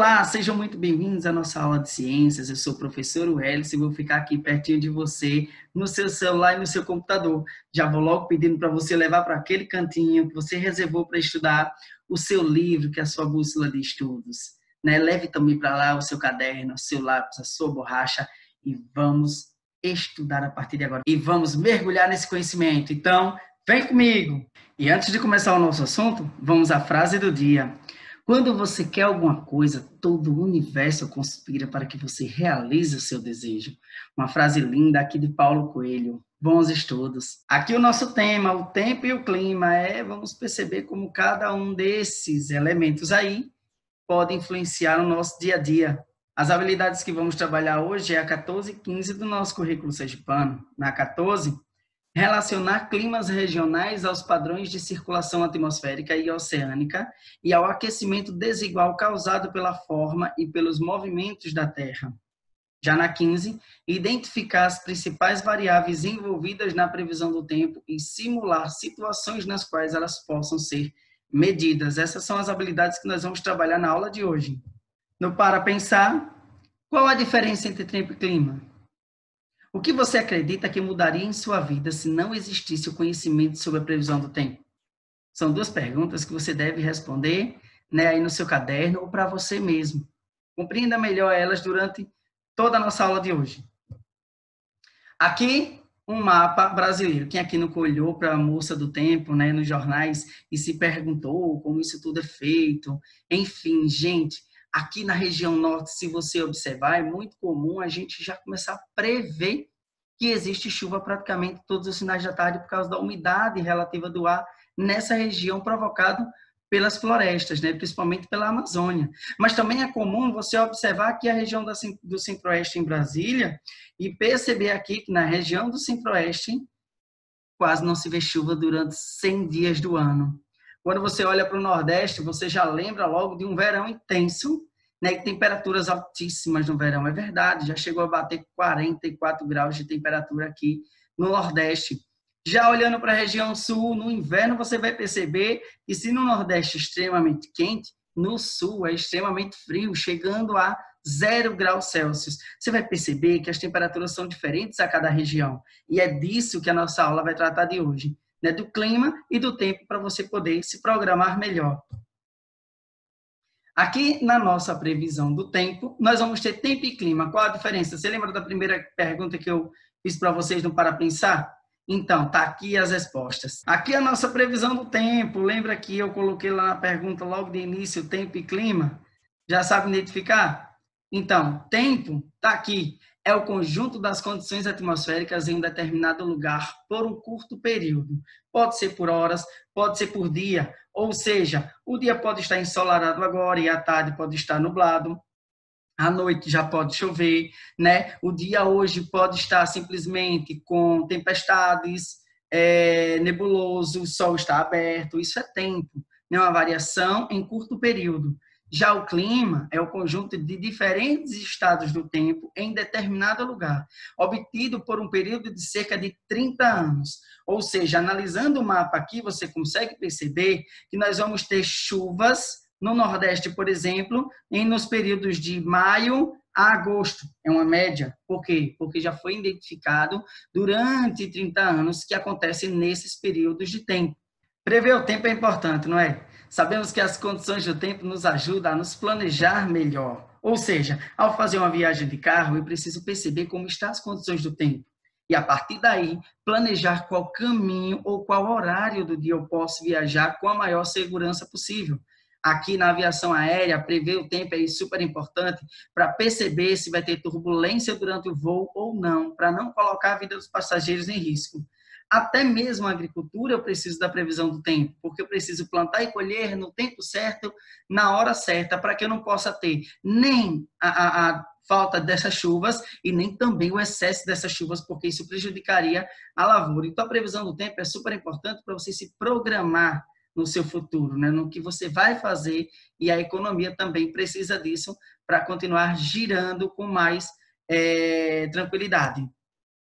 Olá, sejam muito bem-vindos à nossa aula de ciências. Eu sou o professor Welles e vou ficar aqui pertinho de você, no seu celular e no seu computador. Já vou logo pedindo para você levar para aquele cantinho que você reservou para estudar o seu livro, que é a sua bússola de estudos. Leve também para lá o seu caderno, o seu lápis, a sua borracha e vamos estudar a partir de agora. E vamos mergulhar nesse conhecimento. Então, vem comigo! E antes de começar o nosso assunto, vamos à frase do dia. Quando você quer alguma coisa, todo o universo conspira para que você realize o seu desejo. Uma frase linda aqui de Paulo Coelho. Bons estudos. Aqui o nosso tema, o tempo e o clima, vamos perceber como cada um desses elementos aí pode influenciar o nosso dia a dia. As habilidades que vamos trabalhar hoje é a 14 e 15 do nosso currículo sergipano. Na 14, relacionar climas regionais aos padrões de circulação atmosférica e oceânica e ao aquecimento desigual causado pela forma e pelos movimentos da Terra. Já na 15, identificar as principais variáveis envolvidas na previsão do tempo e simular situações nas quais elas possam ser medidas. Essas são as habilidades que nós vamos trabalhar na aula de hoje. No Para Pensar, qual a diferença entre tempo e clima? O que você acredita que mudaria em sua vida se não existisse o conhecimento sobre a previsão do tempo? São duas perguntas que você deve responder aí no seu caderno ou para você mesmo. Compreenda melhor elas durante toda a nossa aula de hoje. Aqui, um mapa brasileiro. Quem aqui não olhou para a moça do tempo, nos jornais e se perguntou como isso tudo é feito? Enfim, gente, aqui na região norte, se você observar, é muito comum a gente já começar a prever que existe chuva praticamente todos os finais da tarde por causa da umidade relativa do ar nessa região provocado pelas florestas, principalmente pela Amazônia. Mas também é comum você observar aqui a região do Centro-Oeste em Brasília e perceber aqui que na região do Centro-Oeste quase não se vê chuva durante 100 dias do ano. Quando você olha para o Nordeste, você já lembra logo de um verão intenso, que temperaturas altíssimas no verão. É verdade, já chegou a bater 44 graus de temperatura aqui no Nordeste. Já olhando para a região Sul, no inverno você vai perceber que se no Nordeste é extremamente quente, no Sul é extremamente frio, chegando a 0 graus Celsius. Você vai perceber que as temperaturas são diferentes a cada região. E é disso que a nossa aula vai tratar de hoje, do clima e do tempo para você poder se programar melhor. Aqui na nossa previsão do tempo, nós vamos ter tempo e clima. Qual a diferença? Você lembra da primeira pergunta que eu fiz para vocês no Para Pensar? Então, tá aqui as respostas. Aqui a nossa previsão do tempo. Lembra que eu coloquei lá na pergunta logo de início, tempo e clima? Já sabe identificar? Então, tempo tá aqui. É o conjunto das condições atmosféricas em um determinado lugar por um curto período. Pode ser por horas, pode ser por dia. Ou seja, o dia pode estar ensolarado agora e à tarde pode estar nublado. À noite já pode chover, O dia hoje pode estar simplesmente com tempestades, nebuloso, o sol está aberto. Isso é tempo, uma variação em curto período. Já o clima é o conjunto de diferentes estados do tempo em determinado lugar, obtido por um período de cerca de 30 anos. Ou seja, analisando o mapa aqui, você consegue perceber que nós vamos ter chuvas no Nordeste, por exemplo, nos períodos de maio a agosto. É uma média. Por quê? Porque já foi identificado durante 30 anos que acontece nesses períodos de tempo. Prever o tempo é importante, não é? Sabemos que as condições do tempo nos ajudam a nos planejar melhor. Ou seja, ao fazer uma viagem de carro, eu preciso perceber como estão as condições do tempo. E, a partir daí, planejar qual caminho ou qual horário do dia eu posso viajar com a maior segurança possível. Aqui na aviação aérea, prever o tempo é super importante para perceber se vai ter turbulência durante o voo ou não, para não colocar a vida dos passageiros em risco. Até mesmo a agricultura eu preciso da previsão do tempo, porque eu preciso plantar e colher no tempo certo, na hora certa, para que eu não possa ter nem a falta dessas chuvas e nem também o excesso dessas chuvas, porque isso prejudicaria a lavoura. Então, a previsão do tempo é super importante para você se programar no seu futuro, no que você vai fazer, e a economia também precisa disso para continuar girando com mais tranquilidade.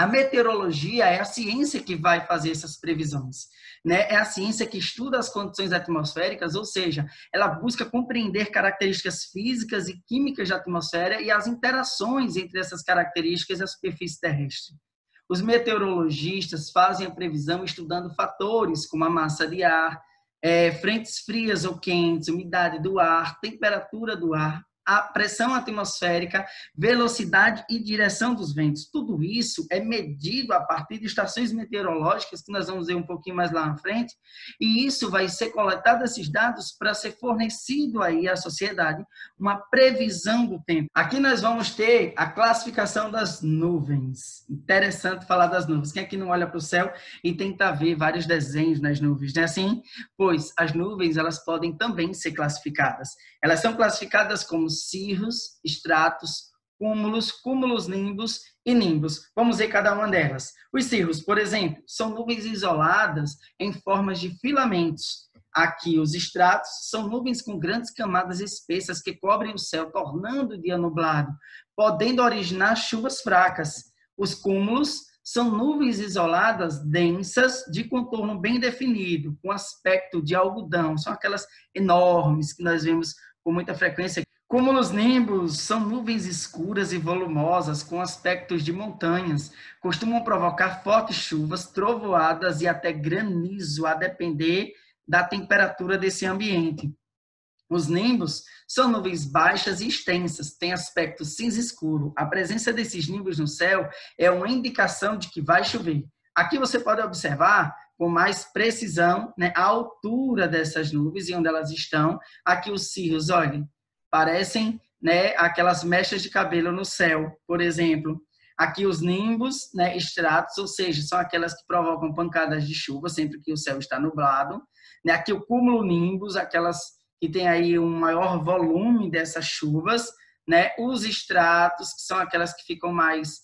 A meteorologia é a ciência que vai fazer essas previsões, né? É a ciência que estuda as condições atmosféricas, ou seja, ela busca compreender características físicas e químicas da atmosfera e as interações entre essas características e a superfície terrestre. Os meteorologistas fazem a previsão estudando fatores como a massa de ar, frentes frias ou quentes, umidade do ar, temperatura do ar, a pressão atmosférica, velocidade e direção dos ventos. Tudo isso é medido a partir de estações meteorológicas, que nós vamos ver um pouquinho mais lá na frente, e isso vai ser coletado, esses dados, para ser fornecido aí à sociedade uma previsão do tempo. Aqui nós vamos ter a classificação das nuvens. Interessante falar das nuvens. Quem aqui não olha para o céu e tenta ver vários desenhos nas nuvens, não é assim? Pois as nuvens, elas podem também ser classificadas. Elas são classificadas como cirros, estratos, cúmulos, nimbos e nimbos. Vamos ver cada uma delas. Os cirros, por exemplo, são nuvens isoladas em formas de filamentos. Aqui, os estratos são nuvens com grandes camadas espessas que cobrem o céu, tornando o dia nublado, podendo originar chuvas fracas. Os cúmulos são nuvens isoladas densas de contorno bem definido, com aspecto de algodão. São aquelas enormes que nós vemos com muita frequência. Cúmulos nimbos são nuvens escuras e volumosas com aspectos de montanhas. Costumam provocar fortes chuvas, trovoadas e até granizo, a depender da temperatura desse ambiente. Os nimbos são nuvens baixas e extensas, têm aspecto cinza escuro. A presença desses nimbos no céu é uma indicação de que vai chover. Aqui você pode observar com mais precisão, né, a altura dessas nuvens e onde elas estão. Aqui os cirros, olhem, parecem, né, aquelas mechas de cabelo no céu, por exemplo. Aqui os nimbos, né, estratos, ou seja, são aquelas que provocam pancadas de chuva sempre que o céu está nublado. Né? Aqui o cúmulo nimbus, aquelas que tem aí um maior volume dessas chuvas, né? Os estratos, que são aquelas que ficam mais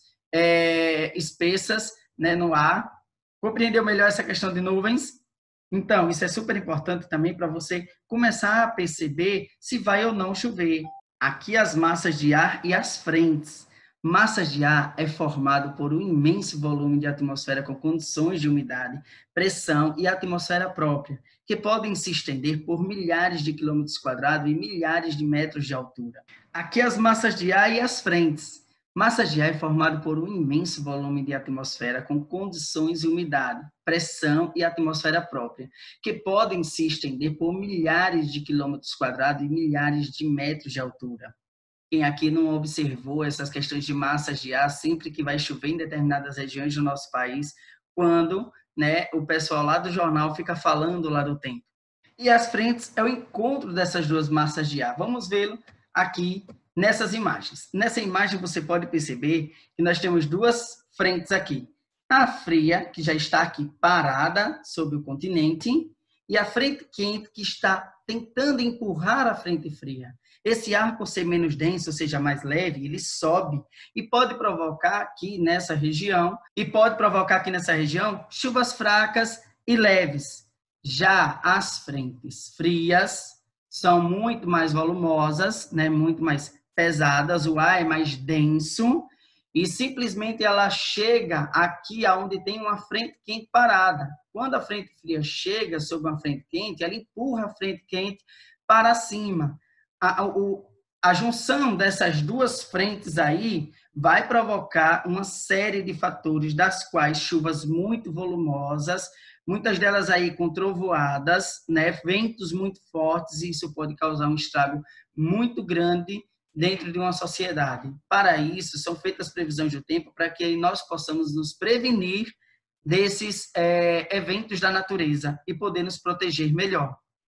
espessas, né, no ar. Compreendeu melhor essa questão de nuvens? Então, isso é super importante também para você começar a perceber se vai ou não chover. Aqui as massas de ar e as frentes. Massas de ar é formado por um imenso volume de atmosfera com condições de umidade, pressão e atmosfera própria, que podem se estender por milhares de quilômetros quadrados e milhares de metros de altura. Aqui as massas de ar e as frentes. Massas de ar é formado por um imenso volume de atmosfera com condições de umidade, pressão e atmosfera própria, que podem se estender por milhares de quilômetros quadrados e milhares de metros de altura. Quem aqui não observou essas questões de massas de ar sempre que vai chover em determinadas regiões do nosso país, quando, né, o pessoal lá do jornal fica falando lá do tempo. E as frentes é o encontro dessas duas massas de ar. Vamos vê-lo aqui nessas imagens. Nessa imagem você pode perceber que nós temos duas frentes aqui. A fria, que já está aqui parada sobre o continente, e a frente quente, que está tentando empurrar a frente fria. Esse ar, por ser menos denso, ou seja, mais leve, ele sobe e pode provocar aqui nessa região, chuvas fracas e leves. Já as frentes frias são muito mais volumosas, né, muito mais pesadas, o ar é mais denso e simplesmente ela chega aqui aonde tem uma frente quente parada. Quando a frente fria chega sobre uma frente quente, ela empurra a frente quente para cima. A junção dessas duas frentes aí vai provocar uma série de fatores, das quais chuvas muito volumosas, muitas delas aí com trovoadas, né, ventos muito fortes, e isso pode causar um estrago muito grande dentro de uma sociedade. Para isso, são feitas previsões do tempo para que nós possamos nos prevenir desses eventos da natureza e poder nos proteger melhor.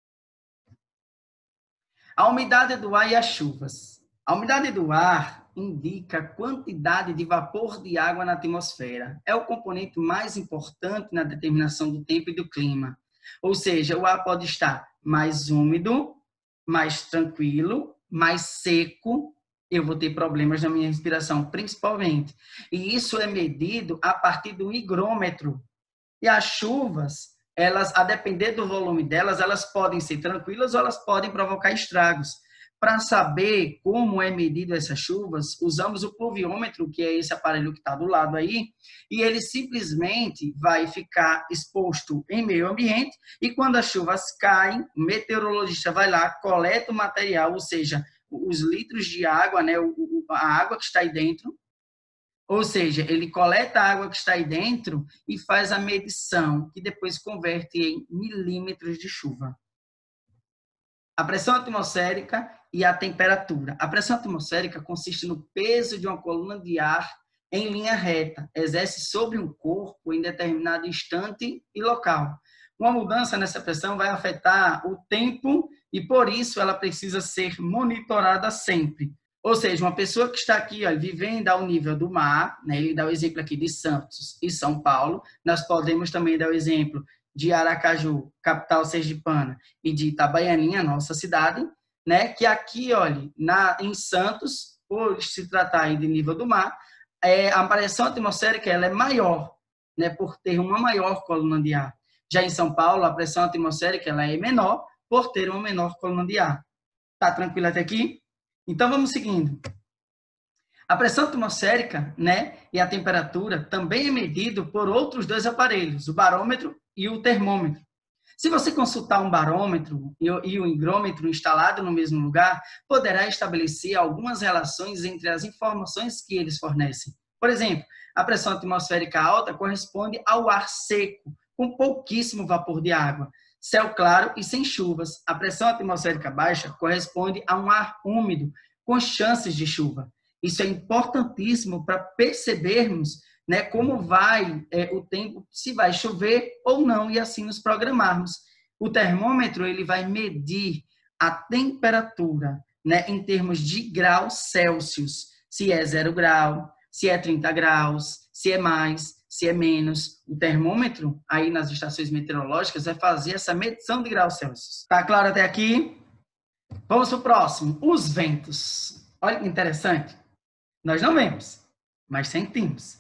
A umidade do ar e as chuvas. A umidade do ar indica a quantidade de vapor de água na atmosfera. É o componente mais importante na determinação do tempo e do clima. Ou seja, o ar pode estar mais úmido, mais tranquilo, mais seco. Eu vou ter problemas na minha respiração, principalmente. E isso é medido a partir do higrômetro. E as chuvas, elas, a depender do volume delas, elas podem ser tranquilas ou elas podem provocar estragos. para saber como é medido essas chuvas, usamos o pluviômetro, que é esse aparelho que está do lado aí, e ele simplesmente vai ficar exposto em meio ambiente, e quando as chuvas caem, o meteorologista vai lá, coleta o material, ou seja, os litros de água, né, a água que está aí dentro, ou seja, ele coleta a água que está aí dentro e faz a medição, que depois converte em milímetros de chuva. A pressão atmosférica e a temperatura. A pressão atmosférica consiste no peso de uma coluna de ar em linha reta, exerce sobre um corpo em determinado instante e local. Uma mudança nessa pressão vai afetar o tempo e, por isso, ela precisa ser monitorada sempre. Ou seja, uma pessoa que está aqui, ó, vivendo ao nível do mar, né, ele dá o exemplo aqui de Santos e São Paulo, nós podemos também dar o exemplo de Aracaju, capital sergipana, e de Itabaianinha, nossa cidade, né, que aqui, olha, em Santos, por se tratar aí de nível do mar, a pressão atmosférica ela é maior, né, por ter uma maior coluna de ar. Já em São Paulo, a pressão atmosférica ela é menor, por ter uma menor coluna de ar. Tá tranquilo até aqui? Então, vamos seguindo. A pressão atmosférica, né, e a temperatura também é medido por outros dois aparelhos, o barômetro e o termômetro. Se você consultar um barômetro e um higrômetro instalado no mesmo lugar, poderá estabelecer algumas relações entre as informações que eles fornecem. Por exemplo, a pressão atmosférica alta corresponde ao ar seco, com pouquíssimo vapor de água. Céu claro e sem chuvas. A pressão atmosférica baixa corresponde a um ar úmido, com chances de chuva. Isso é importantíssimo para percebermos, né, como vai o tempo, se vai chover ou não, e assim nos programarmos. O termômetro ele vai medir a temperatura, né, em termos de graus Celsius, se é 0 grau, se é 30 graus, se é mais, se é menos. O termômetro, aí nas estações meteorológicas, vai fazer essa medição de graus Celsius. Tá claro até aqui? Vamos para o próximo, os ventos. Olha que interessante. Nós não vemos, mas sentimos.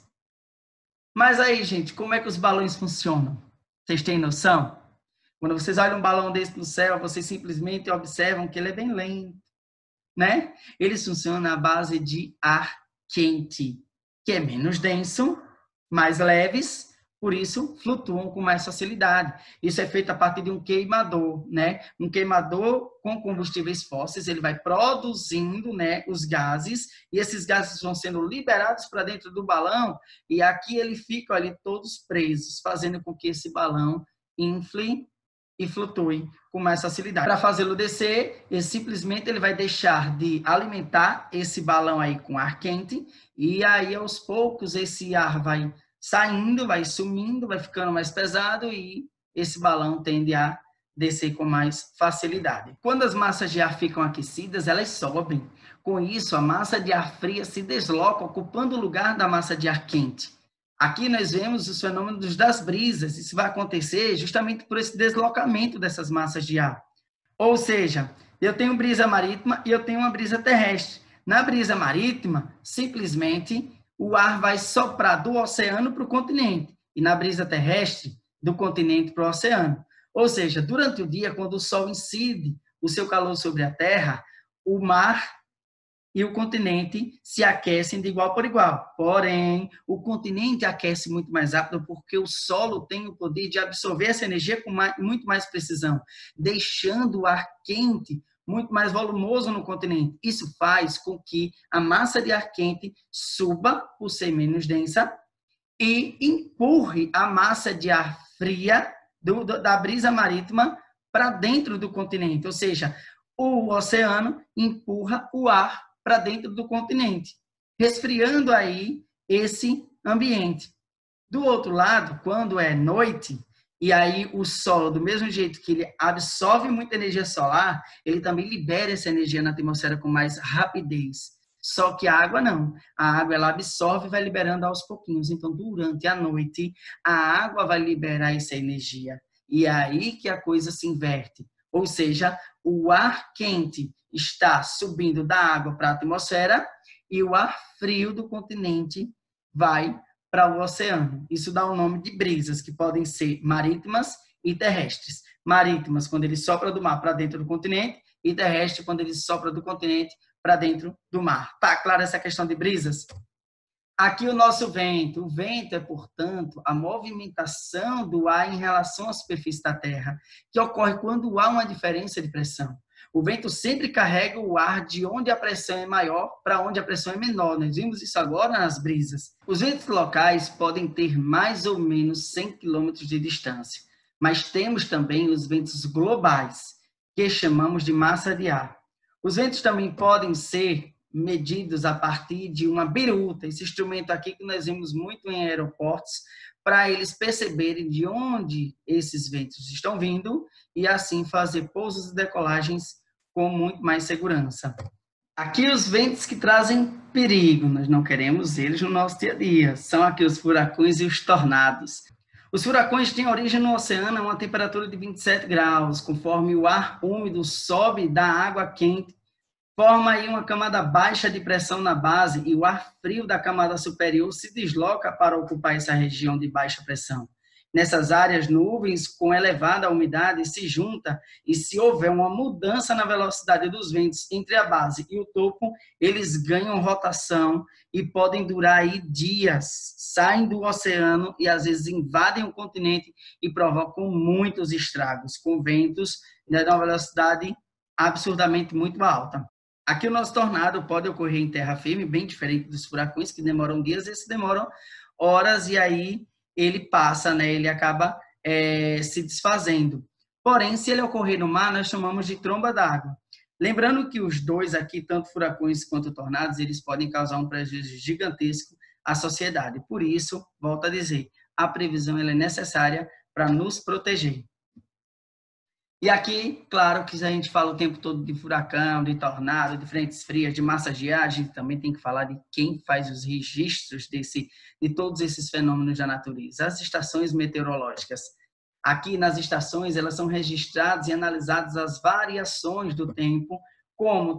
Mas aí, gente, como é que os balões funcionam? Vocês têm noção? Quando vocês olham um balão desse no céu, vocês simplesmente observam que ele é bem lento, né? Eles funcionam à base de ar quente, que é menos denso, mais leves, por isso flutuam com mais facilidade. Isso é feito a partir de um queimador, né? Um queimador com combustíveis fósseis, ele vai produzindo, né, os gases, e esses gases vão sendo liberados para dentro do balão, e aqui ele fica ali todos presos, fazendo com que esse balão infle e flutue com mais facilidade. Para fazê-lo descer, ele vai deixar de alimentar esse balão aí com ar quente, e aí aos poucos esse ar vai saindo, vai sumindo, vai ficando mais pesado e esse balão tende a descer com mais facilidade. Quando as massas de ar ficam aquecidas, elas sobem. Com isso, a massa de ar fria se desloca, ocupando o lugar da massa de ar quente. Aqui nós vemos os fenômenos das brisas. Isso vai acontecer justamente por esse deslocamento dessas massas de ar. Ou seja, eu tenho brisa marítima e eu tenho uma brisa terrestre. Na brisa marítima, simplesmente o ar vai soprar do oceano para o continente, e na brisa terrestre, do continente para o oceano. Ou seja, durante o dia, quando o sol incide o seu calor sobre a Terra, o mar e o continente se aquecem de igual por igual. Porém, o continente aquece muito mais rápido porque o solo tem o poder de absorver essa energia com muito mais precisão, deixando o ar quente muito mais volumoso no continente. Isso faz com que a massa de ar quente suba, por ser menos densa, e empurre a massa de ar fria da brisa marítima para dentro do continente. Ou seja, o oceano empurra o ar para dentro do continente, resfriando aí esse ambiente. Do outro lado, quando é noite, e aí o Sol, do mesmo jeito que ele absorve muita energia solar, ele também libera essa energia na atmosfera com mais rapidez. Só que a água não. A água ela absorve e vai liberando aos pouquinhos. Então, durante a noite, a água vai liberar essa energia. E é aí que a coisa se inverte. Ou seja, o ar quente está subindo da água para a atmosfera e o ar frio do continente vai para o oceano. Isso dá o nome de brisas, que podem ser marítimas e terrestres. Marítimas, quando ele sopra do mar para dentro do continente, e terrestre quando ele sopra do continente para dentro do mar. Tá claro essa questão de brisas? Aqui o nosso vento. O vento é, portanto, a movimentação do ar em relação à superfície da Terra, que ocorre quando há uma diferença de pressão. O vento sempre carrega o ar de onde a pressão é maior para onde a pressão é menor. Nós vimos isso agora nas brisas. Os ventos locais podem ter mais ou menos 100 km de distância, mas temos também os ventos globais, que chamamos de massa de ar. Os ventos também podem ser medidos a partir de uma biruta, esse instrumento aqui que nós vemos muito em aeroportos, para eles perceberem de onde esses ventos estão vindo e assim fazer pousos e decolagens com muito mais segurança. Aqui os ventos que trazem perigo, nós não queremos eles no nosso dia a dia, são aqui os furacões e os tornados. Os furacões têm origem no oceano a uma temperatura de 27 graus, conforme o ar úmido sobe da água quente, forma aí uma camada baixa de pressão na base e o ar frio da camada superior se desloca para ocupar essa região de baixa pressão. Nessas áreas, nuvens com elevada umidade se juntam e se houver uma mudança na velocidade dos ventos entre a base e o topo, eles ganham rotação e podem durar aí dias, saem do oceano e às vezes invadem o continente e provocam muitos estragos, com ventos de uma velocidade absurdamente muito alta. Aqui o nosso tornado pode ocorrer em terra firme, bem diferente dos furacões, que demoram dias, esses demoram horas e aí ele passa, né? Ele acaba se desfazendo. Porém, se ele ocorrer no mar, nós chamamos de tromba d'água. Lembrando que os dois aqui, tanto furacões quanto tornados, eles podem causar um prejuízo gigantesco à sociedade. Por isso, volto a dizer, a previsão ela é necessária para nos proteger. E aqui, claro que a gente fala o tempo todo de furacão, de tornado, de frentes frias, de massas de ar, a gente também tem que falar de quem faz os registros de todos esses fenômenos da natureza, as estações meteorológicas. Aqui nas estações, elas são registradas e analisadas as variações do tempo, como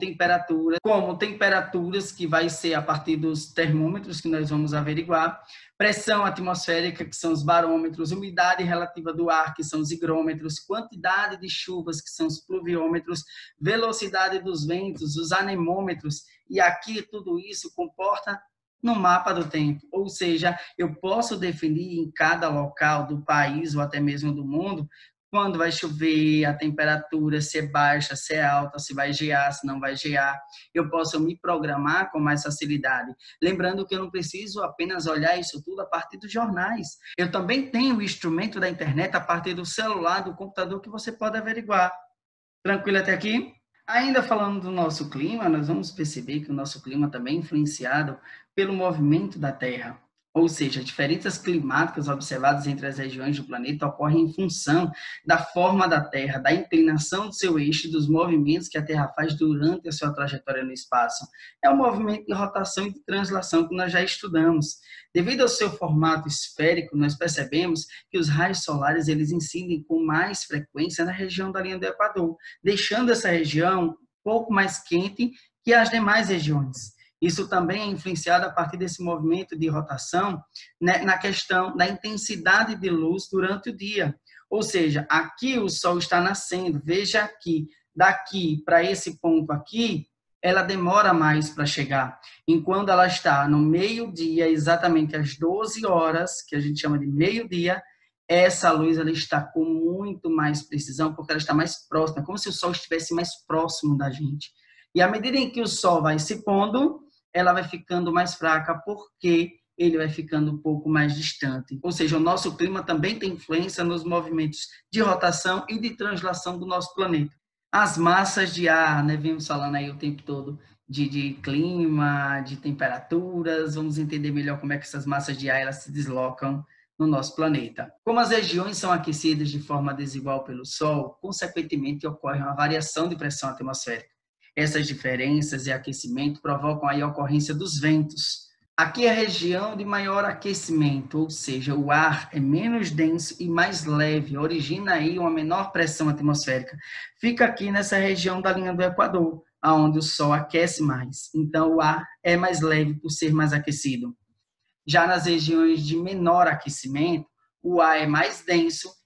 temperaturas, que vai ser a partir dos termômetros que nós vamos averiguar, pressão atmosférica, que são os barômetros, umidade relativa do ar, que são os higrômetros, quantidade de chuvas, que são os pluviômetros, velocidade dos ventos, os anemômetros, e aqui tudo isso comporta no mapa do tempo, ou seja, eu posso definir em cada local do país ou até mesmo do mundo quando vai chover, a temperatura, se é baixa, se é alta, se vai gear, se não vai gear. Eu posso me programar com mais facilidade. Lembrando que eu não preciso apenas olhar isso tudo a partir dos jornais. Eu também tenho o instrumento da internet a partir do celular, do computador, que você pode averiguar. Tranquilo até aqui? Ainda falando do nosso clima, nós vamos perceber que o nosso clima também é influenciado pelo movimento da Terra. Ou seja, diferenças climáticas observadas entre as regiões do planeta ocorrem em função da forma da Terra, da inclinação do seu eixo e dos movimentos que a Terra faz durante a sua trajetória no espaço. É um movimento de rotação e de translação que nós já estudamos. Devido ao seu formato esférico, nós percebemos que os raios solares eles incidem com mais frequência na região da linha do Equador, deixando essa região um pouco mais quente que as demais regiões. Isso também é influenciado a partir desse movimento de rotação, né, na questão da intensidade de luz durante o dia. Ou seja, aqui o sol está nascendo. Veja aqui, daqui para esse ponto aqui, ela demora mais para chegar. Enquanto ela está no meio-dia, exatamente às 12 horas, que a gente chama de meio-dia, essa luz ela está com muito mais precisão, porque ela está mais próxima, como se o sol estivesse mais próximo da gente. E à medida em que o sol vai se pondo, ela vai ficando mais fraca, porque ele vai ficando um pouco mais distante. Ou seja, o nosso clima também tem influência nos movimentos de rotação e de translação do nosso planeta. As massas de ar, né, vimos falando aí o tempo todo de clima, de temperaturas, vamos entender melhor como é que essas massas de ar elas se deslocam no nosso planeta. Como as regiões são aquecidas de forma desigual pelo Sol, consequentemente ocorre uma variação de pressão atmosférica. Essas diferenças e aquecimento provocam aí a ocorrência dos ventos. Aqui é a região de maior aquecimento, ou seja, o ar é menos denso e mais leve, origina aí uma menor pressão atmosférica. Fica aqui nessa região da linha do Equador, onde o Sol aquece mais. Então, o ar é mais leve por ser mais aquecido. Já nas regiões de menor aquecimento, o ar é mais denso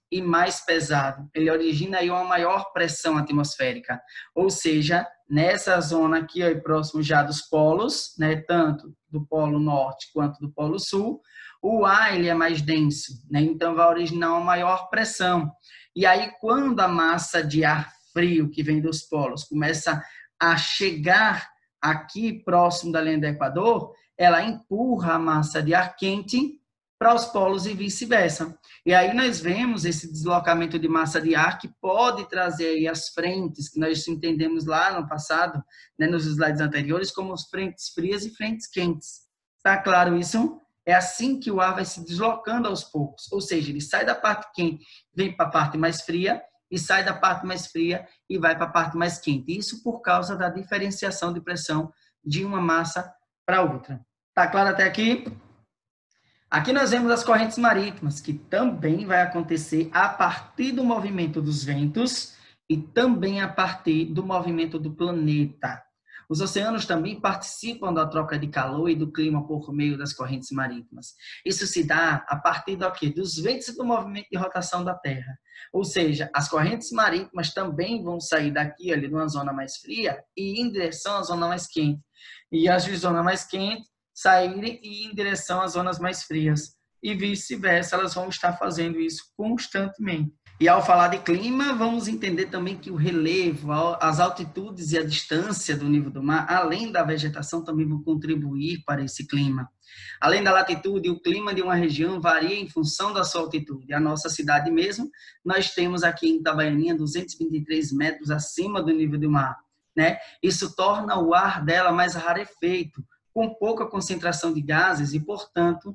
e mais pesado. Ele origina aí uma maior pressão atmosférica. Ou seja, nessa zona aqui, ó, próximo já dos polos, né, tanto do polo norte quanto do polo sul, o ar ele é mais denso, né, então vai originar uma maior pressão. E aí, quando a massa de ar frio que vem dos polos começa a chegar aqui próximo da linha do Equador, ela empurra a massa de ar quente para os polos e vice-versa. E aí nós vemos esse deslocamento de massa de ar que pode trazer aí as frentes, que nós entendemos lá no passado, né, nos slides anteriores, como as frentes frias e frentes quentes. Tá claro isso? É assim que o ar vai se deslocando aos poucos, ou seja, ele sai da parte quente, vem para a parte mais fria, e sai da parte mais fria e vai para a parte mais quente. Isso por causa da diferenciação de pressão de uma massa para outra. Tá claro até aqui? Aqui nós vemos as correntes marítimas, que também vai acontecer a partir do movimento dos ventos e também a partir do movimento do planeta. Os oceanos também participam da troca de calor e do clima por meio das correntes marítimas. Isso se dá a partir do quê? Dos ventos e do movimento de rotação da Terra. Ou seja, as correntes marítimas também vão sair daqui, ali, de uma zona mais fria e ir em direção à zona mais quente. E as de zona mais quente saírem e ir em direção às zonas mais frias. E vice-versa, elas vão estar fazendo isso constantemente. E ao falar de clima, vamos entender também que o relevo, as altitudes e a distância do nível do mar, além da vegetação, também vão contribuir para esse clima. Além da latitude, o clima de uma região varia em função da sua altitude. A nossa cidade mesmo, nós temos aqui em Itabaianinha 223 metros acima do nível do mar, né? Isso torna o ar dela mais rarefeito, com pouca concentração de gases e, portanto,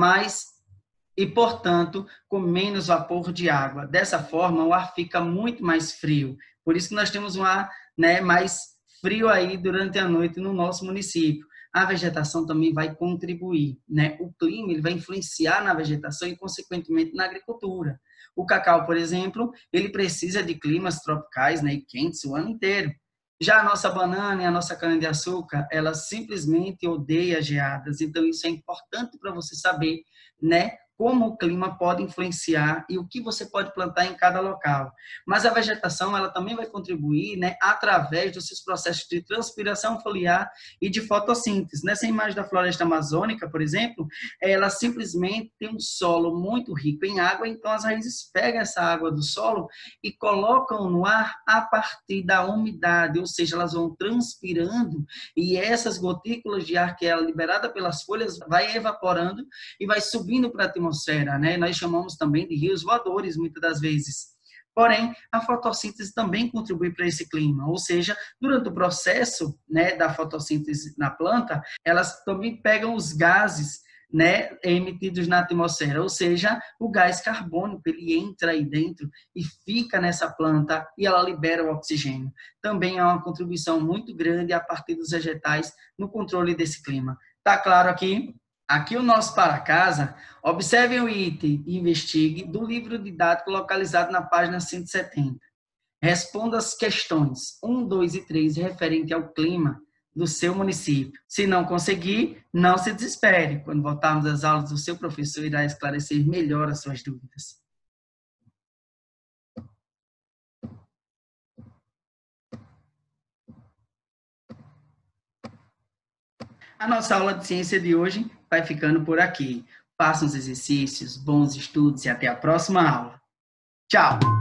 com menos vapor de água. Dessa forma, o ar fica muito mais frio. Por isso que nós temos um ar, né, mais frio aí durante a noite no nosso município. A vegetação também vai contribuir, né? O clima ele vai influenciar na vegetação e, consequentemente, na agricultura. O cacau, por exemplo, ele precisa de climas tropicais, né, e quentes o ano inteiro. Já a nossa banana e a nossa cana-de-açúcar, ela simplesmente odeia geadas. Então, isso é importante para você saber, né, como o clima pode influenciar e o que você pode plantar em cada local. Mas a vegetação, ela também vai contribuir, né, através dos seus processos de transpiração foliar e de fotossíntese. Nessa imagem da floresta amazônica, por exemplo, ela simplesmente tem um solo muito rico em água, então as raízes pegam essa água do solo e colocam no ar a partir da umidade, ou seja, elas vão transpirando e essas gotículas de ar que é liberada pelas folhas vai evaporando e vai subindo para a atmosfera, né? Nós chamamos também de rios voadores, muitas das vezes. Porém, a fotossíntese também contribui para esse clima, ou seja, durante o processo, né, da fotossíntese na planta, elas também pegam os gases, né, emitidos na atmosfera, ou seja, o gás carbônico, ele entra aí dentro e fica nessa planta e ela libera o oxigênio. Também é uma contribuição muito grande a partir dos vegetais no controle desse clima. Tá claro aqui? Aqui o nosso para casa, observe o item e investigue do livro didático localizado na página 170. Responda as questões 1, 2 e 3 referente ao clima do seu município. Se não conseguir, não se desespere. Quando voltarmos às aulas, o seu professor irá esclarecer melhor as suas dúvidas. A nossa aula de ciência de hoje vai ficando por aqui. Façam os exercícios, bons estudos e até a próxima aula. Tchau!